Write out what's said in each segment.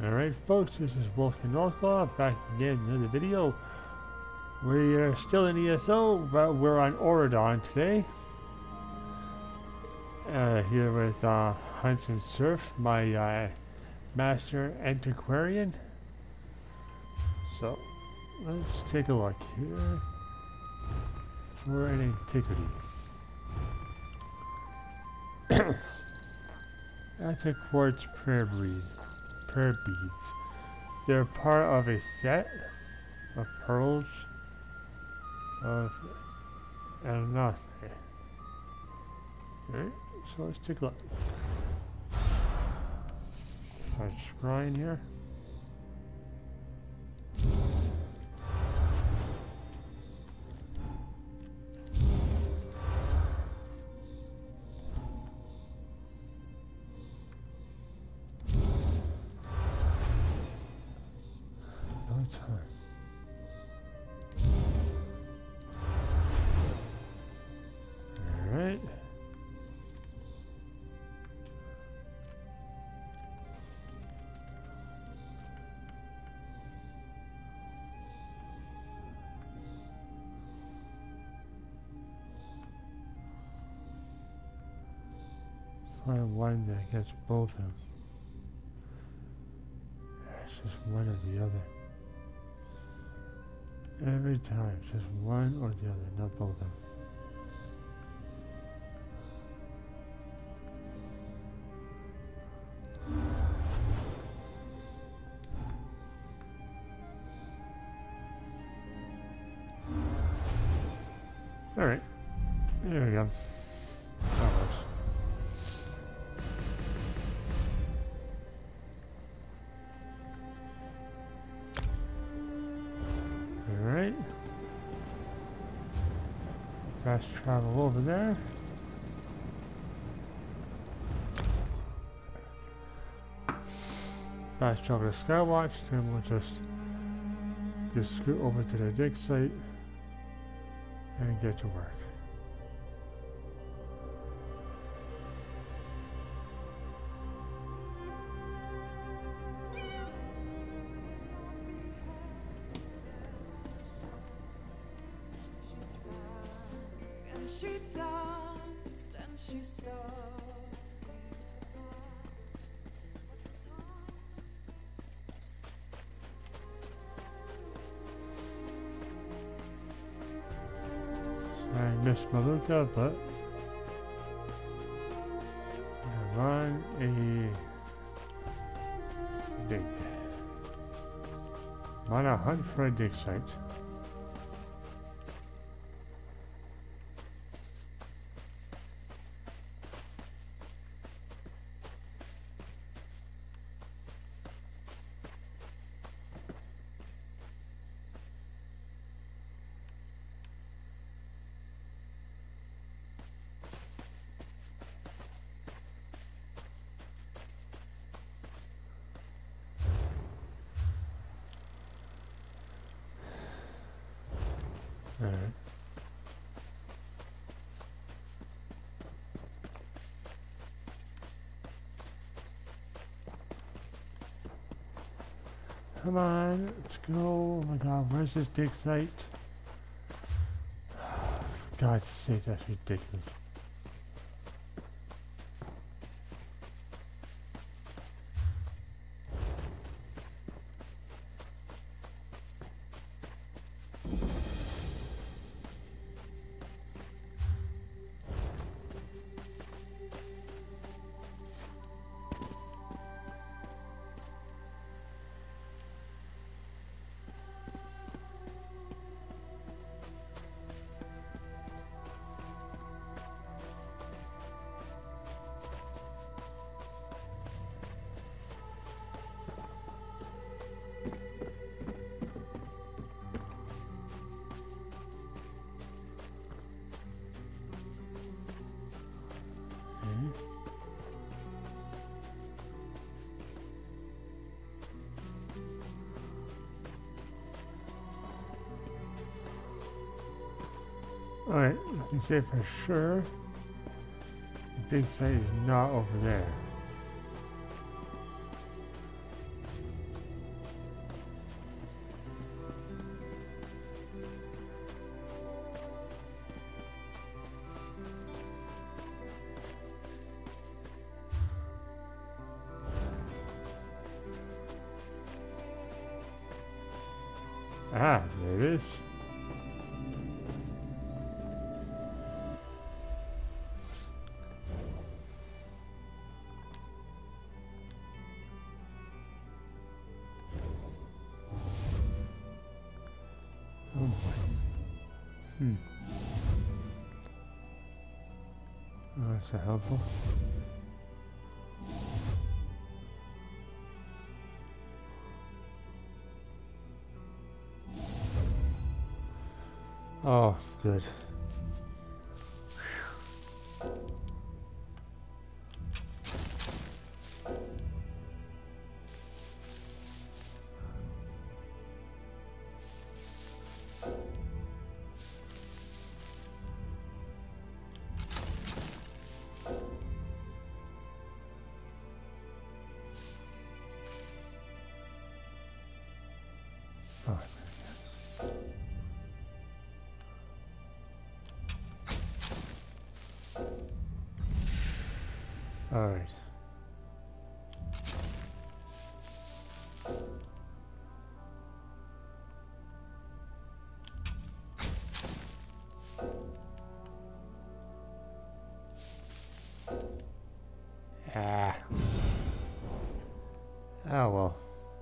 Alright folks, this is Lukiul back again in another video. We are still in ESO, but we're on Auridon today. Here with Hunts and Surf, my master antiquarian. So, let's take a look here. We're in Antiquity. Aetharquartz prayer beads. They're part of a set of pearls of nothing. Alright, so let's take a look. Start scrying here. Alright. Find one that gets both of them. It's just one or the other. Every time, just one or the other, not both of them. Alright, there we go. That works. Alright. Fast travel over there. Fast travel to Skywatch, then we'll just scoot over to the dig site and get to work. She danced and she stopped. I missed Maluka, but I'm on a dig. I'm on a hunt for a dig site. Alright. Come on, let's go. Oh my god, where's this dig site? For God's sake, that's ridiculous. Alright, I can say for sure the big site is not over there. Ah, there it is. Oh boy. Oh, that's so helpful. Oh, good. Oh, all right. Ah. Oh well.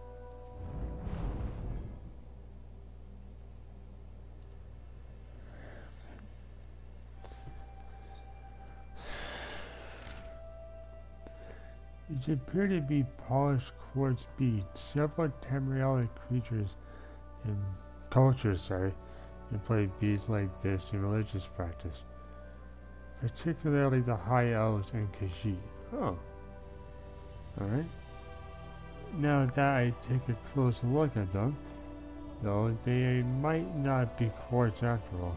These appear to be polished quartz beads. Several temporary creatures and cultures, employ beads like this in religious practice, particularly the High Elves and Khajiit. Oh. Alright. Now that I take a closer look at them, though, they might not be quartz after all.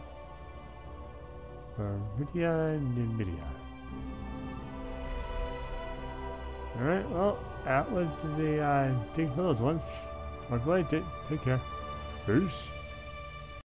Viridia and Nvidia. Alright, well, that was the thing for those ones. I'll go ahead and take care. Peace.